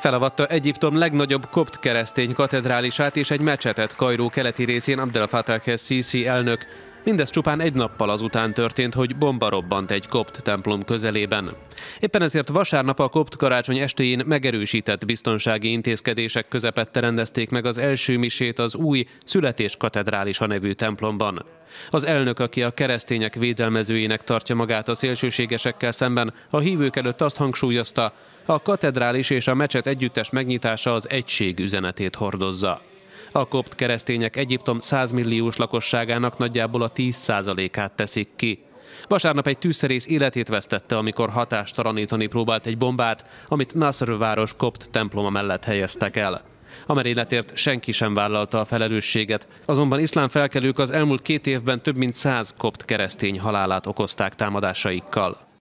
Felavatta Egyiptom legnagyobb kopt keresztény katedrálisát és egy mecsetet Kairó keleti részén Abdel Fattah el-Sziszi elnök. Mindez csupán egy nappal azután történt, hogy bomba robbant egy kopt templom közelében. Éppen ezért vasárnap a kopt karácsony estéjén megerősített biztonsági intézkedések közepette rendezték meg az első misét az új Születés katedrálisa nevű templomban. Az elnök, aki a keresztények védelmezőjének tartja magát a szélsőségesekkel szemben, a hívők előtt azt hangsúlyozta, a katedrális és a mecset együttes megnyitása az egység üzenetét hordozza. A kopt keresztények Egyiptom 100 milliós lakosságának nagyjából a 10%-át teszik ki. Vasárnap egy tűzszerész életét vesztette, amikor hatástalanítani próbált egy bombát, amit Nasr város kopt temploma mellett helyeztek el. A merényletért senki sem vállalta a felelősséget, azonban iszlám felkelők az elmúlt 2 évben több mint 100 kopt keresztény halálát okozták támadásaikkal.